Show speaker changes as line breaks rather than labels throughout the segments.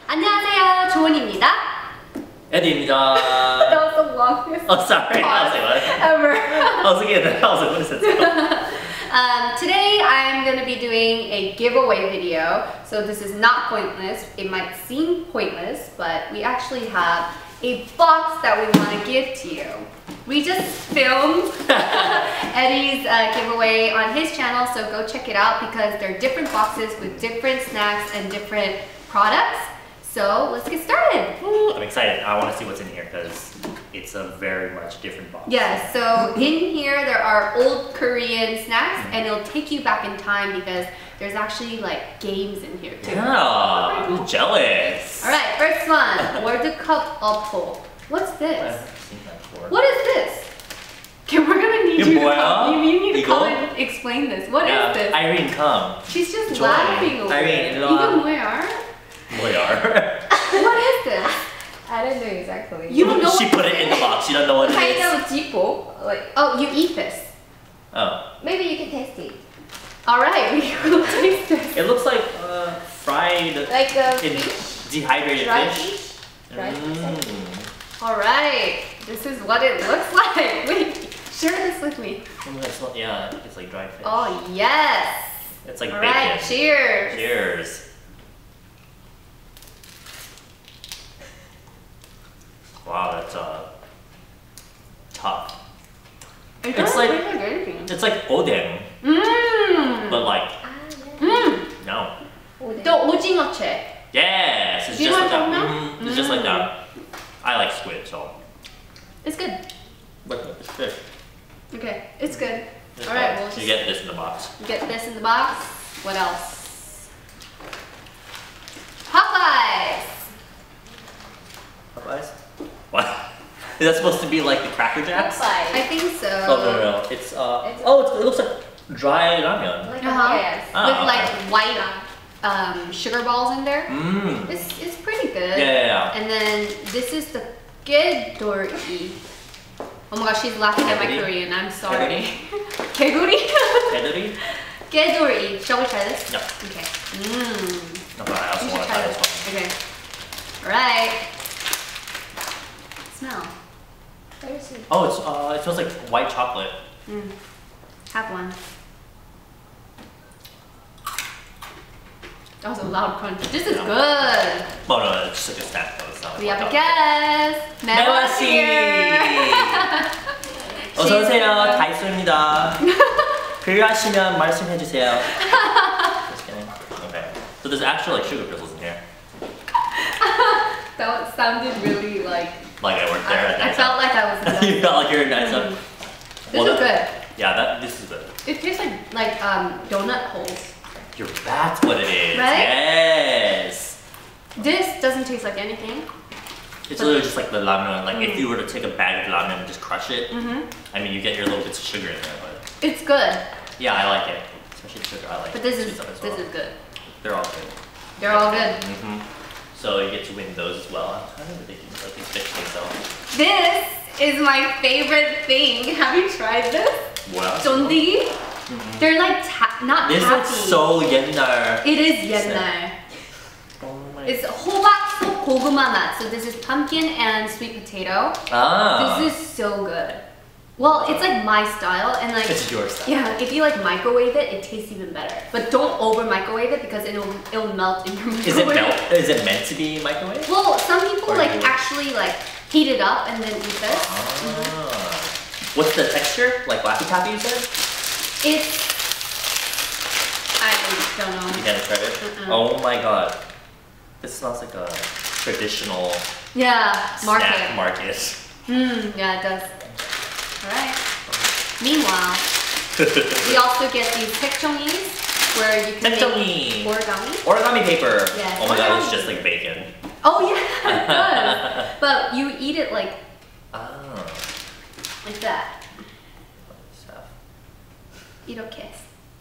안녕하세요, 조은입니다.
Eddie입니다.
That was the longest
Oh, sorry. I was like, what?
ever.
I was looking at that. I was like, what is it?
Today I'm going to be doing a giveaway video. So this is not pointless. It might seem pointless, but we actually have a box that we want to give to you. We just filmed Eddie's giveaway on his channel, so go check it out because they're different boxes with different snacks and different products. So let's get started.
I'm excited. I want to see what's in here because it's a very much different box.
Yes, so in here there are old Korean snacks and it'll take you back in time because there's actually like games in here too.
Yeah, I'm jealous.
Alright, first one, World Cup Apple. What's this?
I've seen that before.
What is this? Okay, we're gonna need you to come. You need to
이거?
come and explain this. What is this?
Irene, come.
She's just
Joy.
laughing over
Irene,
it.
일로 와.
이건 뭐야?
뭐야?
What is this?
I don't know exactly.
You don't know
She
what
put it in the box. You don't know what it
kind
is.
of jipo. Like
Oh, you eat this.
Oh.
maybe you can taste it.
Alright, we will taste this.
It looks like fried
Like a
in
fish.
dehydrated
Dried
fish.
fish. Dried fish.
Alright, this is what it looks like. Wait, share this with me.
Yeah, it's like dried fish.
Oh, yes.
It's like
Alright,
bacon.
cheers.
Cheers. Wow, that's tough. It's like it's like odeng, but like no.
또 오징어채.
Yes, it's
Do you
just like
want
that.
some now?
It's just like that. I like squid, so.
It's good.
But it's good.
Okay, it's good.
It's
Alright,
fine.
we'll
So
just
you get this in the box.
get this in the box. What else? Popeyes.
Popeyes? What? Is that supposed to be like the Cracker Jacks?
I think so.
Oh no. It's it looks like dry ramen.
Like
Uh-huh.
yes.
Ah,
With
okay.
like white sugar balls in there.
Mmm.
It's pretty good.
Yeah.
And then this is the Gedori. Oh my gosh, she's laughing at my
Gedori?
Korean. I'm sorry. Geguri?
Hedori?
Gedori. Shall we try this?
Yeah.
Okay. Mmm.
Okay, I also
You
want
should
to
try
try
this.
this one.
Okay. Alright. Smell.
Very sweet.
Oh, it smells like white chocolate.
Have one. That was a loud crunch. This is
Yeah.
good.
Oh no, it's just like a snack though. It's not like
We have a
hot dog.
guest.
Mela 씨.
here.
어서 오세요. 다이소입니다. 필요하시면 말씀해 주세요. Just kidding. Okay. So there's actually like sugar crystals in here.
That sounded really like
Like I worked there at
I
night.
felt like I was
You felt like you're in nice
This
Well,
is good.
Yeah, this is good.
It tastes like donut holes.
That's what it is.
Right?
Yes.
This doesn't taste like anything.
It's literally just like the ramen. Like if you were to take a bag of ramen and just crush it, I mean you get your little bits of sugar in there, but
It's good,
yeah, I like it. Especially the sugar. I like
but this
sweet
is
stuff as well.
good.
They're all good.
They're all good.
So you get to win those as well. I'm kind of ridiculous. Like these fish things though.
This is my favorite thing. Have you tried this?
What?
Jondi? They're like not
This
taffy.
looks so 옛날.
It is 옛날.
Oh my.
It's 호박 속 고구마 맛. So this is pumpkin and sweet potato.
Ah.
This is so good. Well, it's like my style and like
It's your style.
yeah, if you like microwave it, it tastes even better. But don't over microwave it because it'll melt in your microwave.
Is it meant to be microwave?
Well, some people
Or
like
you-
actually like heat it up and then eat this.
Ah. What's the texture? Like Laffy Taffy you said?
It's I don't know.
You haven't tried it? Oh my god. This smells like a traditional
Yeah,
snack
market.
market.
Yeah, it does. Alright. Meanwhile, we also get these tekjongis where you can
Tekjongi.
make origami.
Origami paper.
Yes,
Oh my god, it's
origami.
just like bacon.
Oh yeah, it does. But you eat it like
Ah.
that.
Stuff.
이렇게.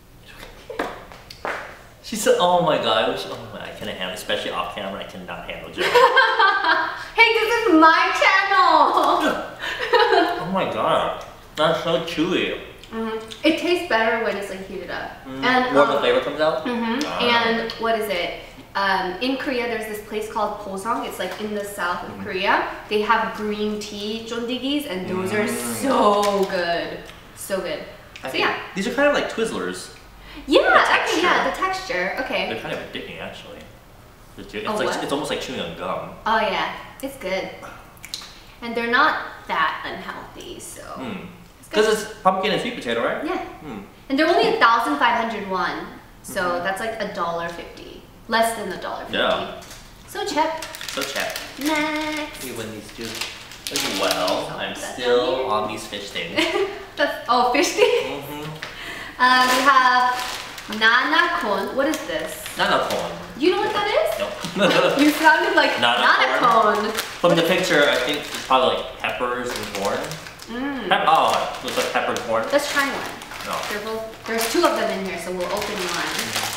She said, oh my god, I cannot handle, especially off camera, I cannot handle Joe.
Hey, this is my channel!
Oh my god, that's so chewy.
It tastes better when it's like heated up. And
More of the flavor comes out?
and what is it? in Korea, there's this place called Posong. It's like in the south of Korea. They have green tea chondigis, and those are so good. So good.
I
So
think
yeah.
these are kind of like Twizzlers.
Yeah,
The
okay, yeah,
texture.
the texture. Okay.
They're kind of addicting actually. It's
Oh,
like
what?
it's almost like chewing on gum.
Oh yeah, it's good. And they're not that unhealthy, so. It's good.
Because it's pumpkin and sweet potato, right?
Yeah.
Hmm.
And they're only 1,500 won, so that's like $1.50, less than $1.50.
Yeah.
So cheap.
So check.
Next.
We win these two. As well, I'm
That's
still
here.
on these fish things.
Oh, fish sticks.
Mm-hmm.
We have nanakon. What is this?
Nanakon.
You know what that is?
No.
You sounded like
Nanakon.
nanakon.
From the picture, I think it's probably like peppers and corn. Oh, looks like pepper and corn.
Let's try one.
No.
They're both, there's two of them in here, so we'll open one.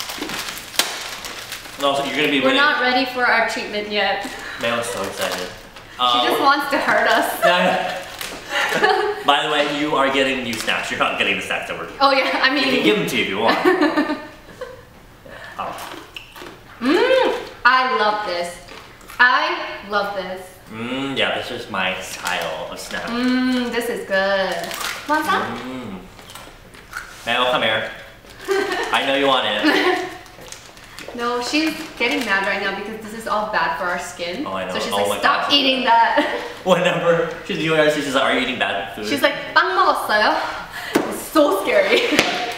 And also, you're gonna be
We're
winning.
not ready for our treatment yet.
Man, I'm so excited.
She just wants to hurt us.
By the way, you are getting new snacks. You're not getting the snacks that we're.
Oh yeah, I
We can
mean.
give them to you if you want. Oh.
I love this. I love this.
Yeah, this is my style of snack.
This is good. Want some?
Mel, come here. I know you want it.
No, she's getting mad right now because this is all bad for our skin.
Oh, I know.
So she's
Oh
like,
my
stop
God.
eating that.
Whenever she's doing it, she's like, are you eating bad food?
She's like, 빵 먹었어요? It's so scary.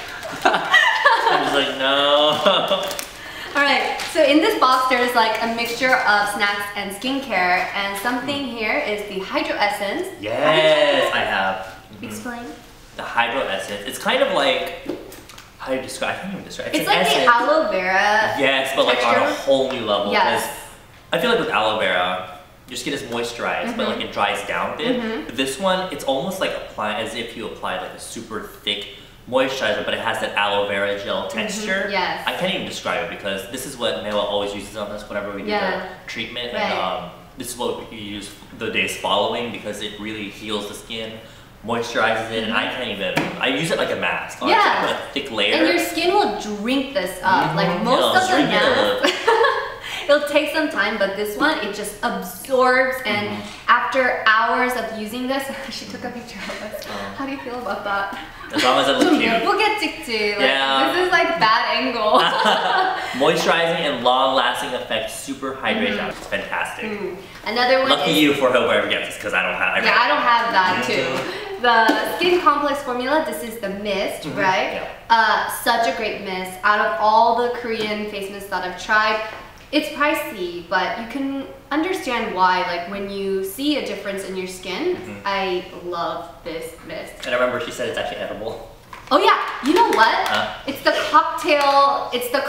I'm just like, no.
Alright, so in this box there's like a mixture of snacks and skincare, and something here is the Hydro Essence.
Yes, I have.
Explain.
The Hydro Essence. It's kind of like, how do you describe? I can't even describe.
It's
an
like
essence.
the aloe vera.
Yes, but like on a
texture.
whole new level.
Yes.
'Cause I feel like with aloe vera, your skin is moisturized, but like it dries down a bit. But this one, it's almost like applying as if you applied like a super thick moisturizer, but it has that aloe vera gel texture.
Yes.
I can't even describe it because this is what Mewa always uses on us whenever we do
Yeah.
the treatment.
Right.
And this is what we use the days following because it really heals the skin, moisturizes it, and I can't even, I use it like a mask. Honestly.
Yeah.
I put a thick layer.
And your skin will drink this up. Like
Mhm.
most
It'll
of the
drink it
masks, it'll take some time, but this one, it just absorbs, and after hours of using this, she took a picture of us. How do you feel about that?
As long as it looks
좀
cute.
예쁘게 찍지. Like,
Yeah.
This is like bad angle.
Moisturizing and long-lasting effect, super hydration. It's fantastic.
Another one
Lucky
is,
you for whoever gets this because I don't have.
yeah, I don't have that too. The Skin Complex formula, this is the mist, right? Such a great mist. Out of all the Korean face mists that I've tried, it's pricey, but you can understand why. Like when you see a difference in your skin, I love this mist.
And I remember she said it's actually edible.
Oh yeah, you know what?
Huh?
It's the cocktail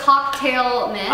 mist.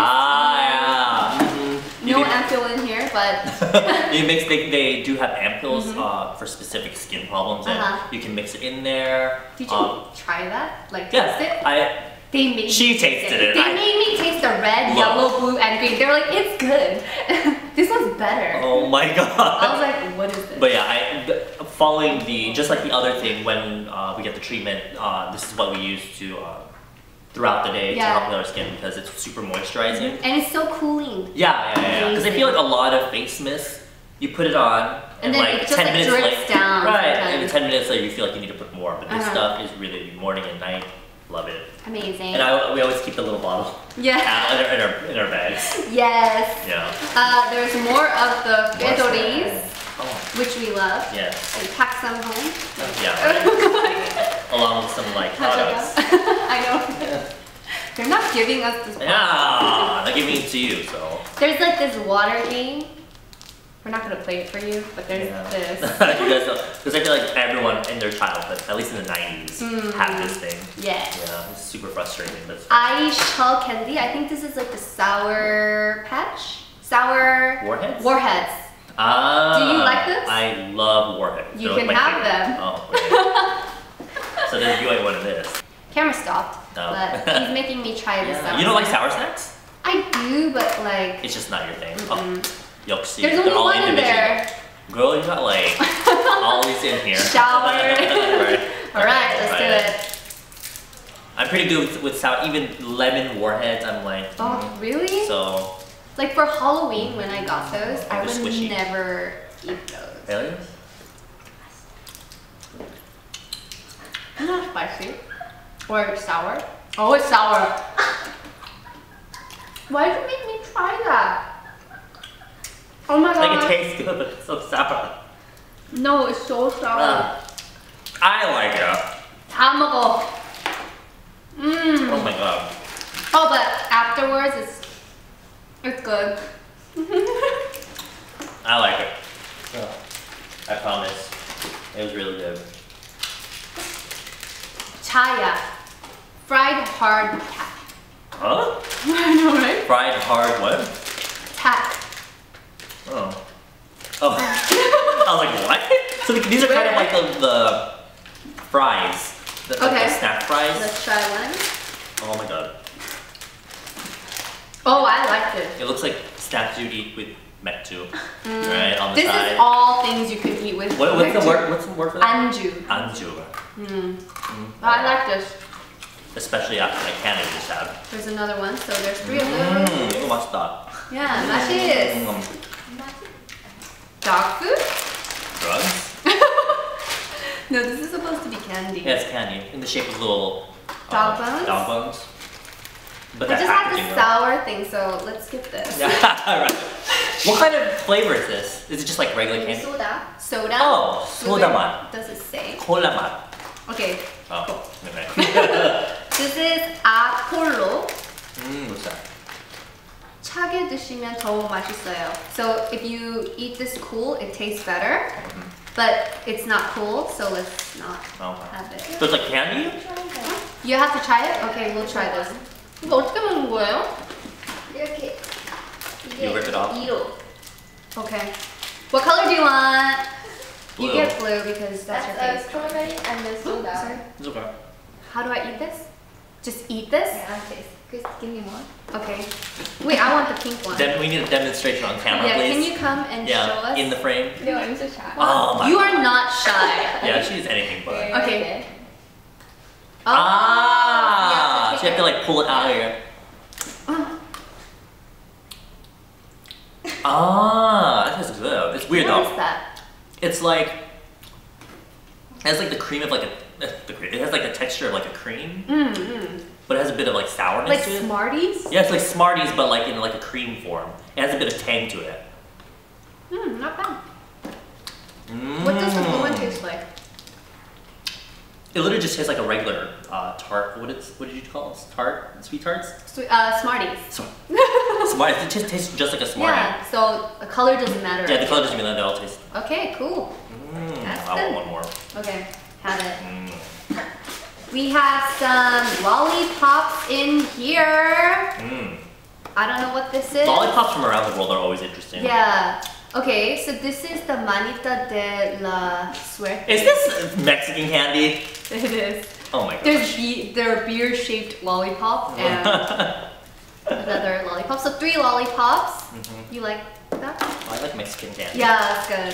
Ah, yeah.
No ampoule in here, but
You mix. They do have ampules for specific skin problems, and you can mix it in there.
did you try that? Like
Yeah,
taste it? They made
She
me taste
tasted it.
They
I-
made me taste the red,
Love.
yellow, blue, and green. They were like, it's good. This one's better.
Oh my god.
I was like, what is this?
But yeah, following just like the other thing, when we get the treatment, this is what we use to throughout the day to
Yeah.
help with our skin because it's super moisturizing.
And it's so cooling.
Yeah. Because I feel like a lot of face mist, you put it on,
And then
like
it just,
10
like,
minutes
drips
later,
down
right?
sometimes.
And 10 minutes later, you feel like you need to put more. But this
Uh-huh.
stuff is really morning and night. Love it.
Amazing.
And we always keep the little bottle
Yeah.
in our bags.
Yes.
Yeah.
There's more of the fedoris,
Oh,
which we love.
yes.
We pack some home.
Yeah. Right. Along with some like products.
I know. They're not giving us this.
Yeah, they're giving it to you, so.
There's like this water game. We're not gonna play it for you, but there's this.
Because I feel like everyone in their childhood, at least in the 90s, had this thing.
Yes.
Yeah, it's super frustrating, but it's
Ice shell candy. I think this is like the sour patch. Sour
Warheads?
Warheads.
Ah,
Do you like this?
I love Warheads.
You
They're
can
like my
have
favorite.
them.
Oh, okay. So then you ain't one of this.
Camera stopped,
No.
but he's making me try this.
Yeah.
Sour
You don't like
snack.
sour snacks?
I do, but like
It's just not your thing. Oh, 역시.
there's
They're
only
all
one in
individual.
there.
Girl, you got like all these in here.
Shower.
Right.
All right, let's do
Right.
it.
I'm pretty good with sour, even lemon warheads. I'm like,
Oh, really?
so
Like for Halloween when I got those, I
They're
would
squishy.
never eat those.
Really?
It's not spicy or sour. Oh, it's sour. Why did you make me try that? Oh my god.
Like it tastes good, but it's so sour.
No, it's so sour.
I like it.
다 먹어.
Oh my god.
Oh, but afterwards it's good.
I like it. I promise. It was really good.
Chaya. Fried hard tat.
Huh?
I know, right?
Fried hard what?
Tat.
Oh. Oh. I was like, what? So these are kind of like the fries. The
Okay.
snack fries.
Let's try one.
Oh my god.
Oh, I liked it.
It looks like snacks you'd eat with mekju. Right? On the
This
side.
is all things you can eat with.
What's the word? What's the word for that?
Anju.
Anju.
I like this.
Especially after the candy we just had.
There's another one, so there's 3 of those.
이거 맛있다.
Yeah, 맛있어. Dog food?
Drugs?
No, this is supposed to be candy.
Yeah, it's candy in the shape of little
Dog bones?
Dog bones. But
I
that
just had
packaging,
the
though.
sour thing, so let's skip this.
Yeah, right. What kind of flavor is this? Is it just like regular candy?
Soda.
Soda?
Oh, soda 맛.
Does it say?
콜라 맛.
Okay.
Oh, okay.
This is Apollo.
What's that?
차게 드시면 더 맛있어요. So if you eat this cool, it tastes better. But it's not cool, so let's not
Okay.
have it.
So it's like candy?
You have to try it? Okay, we'll try this. 이거 어떻게 먹는 거예요?
이렇게.
You rip it off?
2로.
Okay. What color do you want? You
Blue.
get blue because that's your
That's
face.
strawberry and the soda.
Sorry.
It's okay.
How do I eat this? Just eat this?
Yeah, okay. Chris, give me more.
Okay. Wait, I want the pink one.
Then we need a demonstration on camera,
Yeah,
please.
can you come and show
Yeah,
us?
in the frame.
No, I'm so shy.
Oh my.
You are not shy.
Yeah, she's anything but.
Okay. Oh,
Ah, so you have to
take
like pull it out of here.
it. Oh.
Ah, that is good. It's weird
What
though.
is that?
It's like it has like the cream of like the cream. It has like the texture of like a cream, but it has a bit of like sourness
Like
to it.
Smarties?
Yeah, it's like Smarties, but like in like a cream form. It has a bit of tang to it.
Not bad. What does the blue one taste like?
It literally just tastes like a regular tart. What did you call it? Tart? Sweet tarts?
Smarties.
Smart. It just tastes just like a Smartie.
Yeah, so the color doesn't matter.
Yeah, the color doesn't mean that. They all taste.
Okay, cool. That's
I want
good.
one more.
Okay, have it. We have some lollipops in here. I don't know what this is.
Lollipops from around the world are always interesting.
Yeah. Okay, so this is the Manita de la Suerte.
Is this Mexican candy?
It is.
Oh my god.
There are beer-shaped lollipops and another lollipop. So 3 lollipops. You like that?
I like Mexican candy.
Yeah, that's good.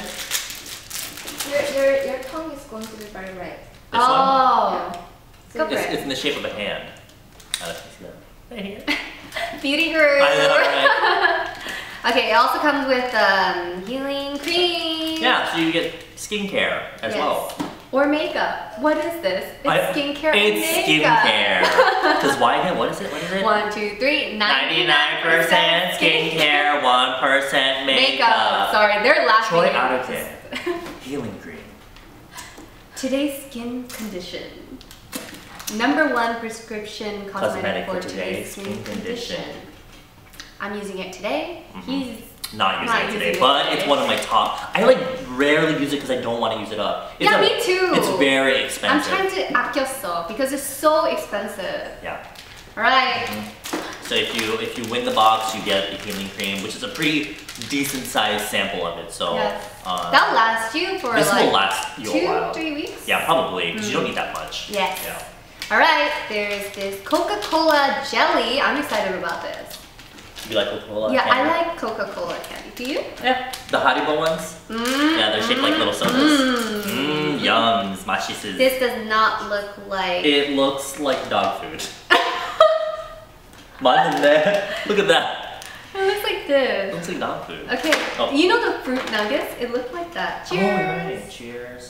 Your tongue is going to be very red.
This one?
Oh.
So
Go for
It's
it.
in the shape of a hand. I like to see that. Right here.
Beauty guru.
I know, right?
Okay, it also comes with healing cream.
Yeah, so you get skincare as well.
Or makeup. What is this? It's skincare and
It's
makeup.
skincare. Because why again? What is it? What is it?
1, 2, 3.
99% skincare, 1% makeup.
Sorry, they're laughing.
Troy
at
out
us.
Healing cream.
Today's skin condition. Number 1 prescription cosmetic for today's skin condition. I'm using it today. He's
Not using
Not
it today,
using it
but
today.
it's one of my top. I like rarely use it because I don't want to use it up. It's
Yeah, me too.
It's very
I'm
expensive.
trying to 아꼈어 because it's so expensive.
Yeah.
Alright.
So if you win the box, you get the healing cream, which is a pretty decent sized sample of it. So
Yes.
uh,
That'll last you for
this
like
will last you a
2,
while.
3 weeks.
Yeah, probably because you don't need that much.
Yes.
Yeah.
Alright, there's this Coca-Cola jelly. I'm excited about this.
You like Coca-Cola?
Yeah,
candy?
I like Coca-Cola candy. Do you?
Yeah. The Haribo ones. Yeah, they're shaped like little sodas. Yums, mashises.
This does not look like...
It looks like dog food. 맞는데? Look at that.
It looks like this.
looks like dog food.
Okay,
Oh.
you know the fruit nuggets? It looked like that. Cheers.
Oh, right. Cheers.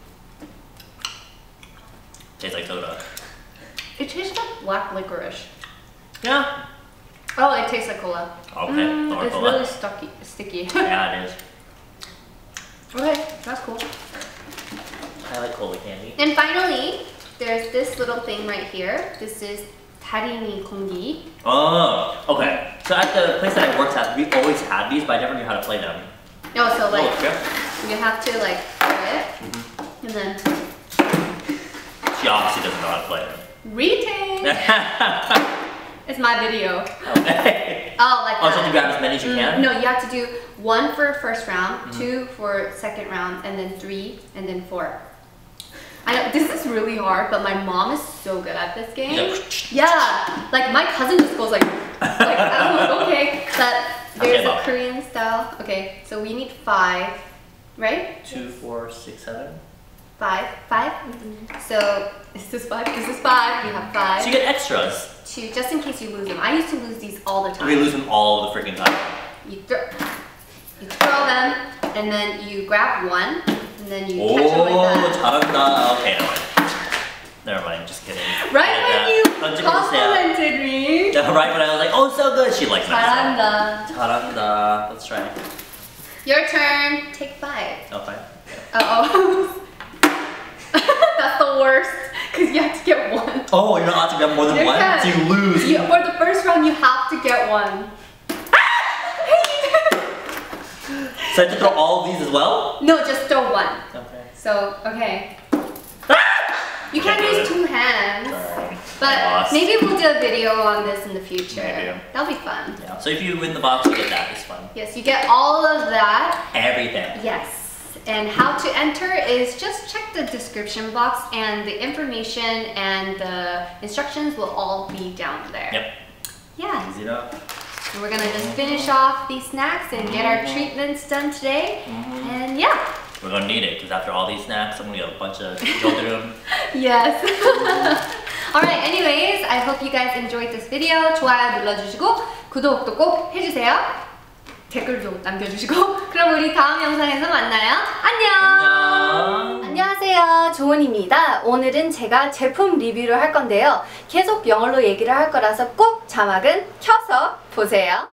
Tastes like soda.
It tastes like black licorice.
Yeah.
Oh, it tastes like cola.
Okay. Or
It's
cola.
really sticky.
Yeah, it is.
Okay, that's cool.
I like cola candy.
And finally, there's this little thing right here. This is 다리미 공기.
Oh, okay. So at the place that I worked at, we always had these, but I never knew how to play them.
No, so like
Oh, yeah.
you have to like pour it, and then
She obviously doesn't know how to play them.
retake. It's my video.
Okay.
Oh, like
Oh,
that.
so you grab as many as you can?
No, you have to do 1 for first round, 2 for second round, and then 3, and then 4. I know this is really hard, but my mom is so good at this game. Yeah, like my cousin just goes like I'm like, okay. But there's
Okay,
a Korean style. Okay, so we need 5, right?
2, 4, 6, 7.
5. So is this 5? This is 5. We have 5.
So you get extras.
2, just in case you lose them. I used to lose these all the time.
We lose them all the freaking time.
You throw them, and then you grab one, and then you catch them
Oh,
like that.
잘한다. Okay, never mind. Just kidding.
Right when you
던지고 있어요.
complimented me.
Right when I was like, oh, so good. She likes that.
잘한다.
잘한다. Let's try.
Your turn. Take 5.
Okay.
Uh-oh. That's the worst, because you have to get 1.
Oh, you're not allowed to grab more than
You
one?
can.
So you lose.
For the first round, you have to get 1.
So I have to throw all of these as well?
No, just throw 1.
Okay.
So, okay. You can't
Okay,
use 2 hands.
Sorry. I
But
lost.
maybe we'll do a video on this in the future.
Maybe.
That'll be fun.
Yeah. So if you win the box, you get that. It's fun.
Yes, you get all of that.
Everything.
Yes. And how to enter is just check the description box, and the information and the instructions will all be down there.
Yep.
Yeah.
Easy enough.
So we're gonna just finish off these snacks and get our treatments done today. And yeah.
We're gonna need it because after all these snacks, I'm gonna get a bunch of children.
Yes. Alright, anyways, I hope you guys enjoyed this video. 좋아요 눌러주시고 구독도 꼭 해주세요. 댓글도 남겨주시고 그럼 우리 다음 영상에서 만나요. 안녕. 안녕하세요, 조은입니다. 오늘은 제가 제품 리뷰를 할 건데요. 계속 영어로 얘기를 할 거라서 꼭 자막은 켜서 보세요.